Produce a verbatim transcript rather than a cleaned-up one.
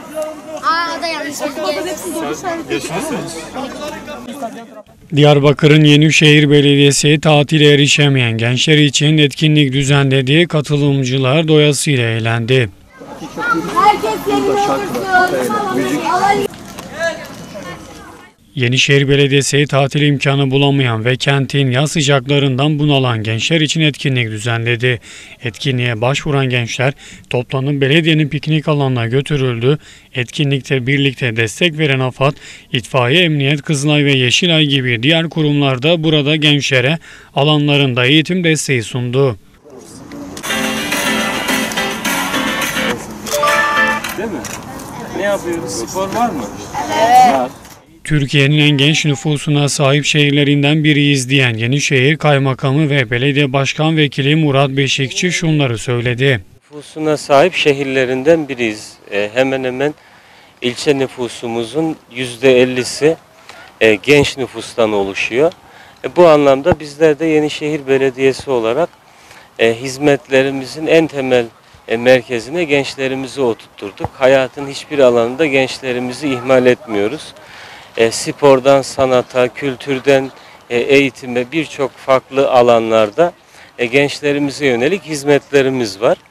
Aa da yanlış bilgi. Diyarbakır'ın Yenişehir Belediyesi tatile erişemeyen gençler için etkinlik düzenledi. Katılımcılar doyasıya eğlendi. Herkes yerine otursun. Yenişehir Belediyesi tatil imkanı bulamayan ve kentin yaz sıcaklarından bunalan gençler için etkinlik düzenledi. Etkinliğe başvuran gençler toplanıp belediyenin piknik alanına götürüldü. Etkinlikte birlikte destek veren AFAD, İtfaiye, Emniyet, Kızılay ve Yeşilay gibi diğer kurumlar da burada gençlere alanlarında eğitim desteği sundu. Değil mi? Ne yapıyoruz? Spor var mı? Evet. Var. Türkiye'nin en genç nüfusuna sahip şehirlerinden biriyiz diyen Yenişehir Kaymakamı ve Belediye Başkan Vekili Murat Beşikçi şunları söyledi. Nüfusuna sahip şehirlerinden biriyiz. E, hemen hemen ilçe nüfusumuzun yüzde ellisi e, genç nüfustan oluşuyor. E, bu anlamda bizler de Yenişehir Belediyesi olarak e, hizmetlerimizin en temel e, merkezine gençlerimizi oturtturduk. Hayatın hiçbir alanında gençlerimizi ihmal etmiyoruz. E, spordan sanata, kültürden e, eğitime birçok farklı alanlarda e, gençlerimize yönelik hizmetlerimiz var.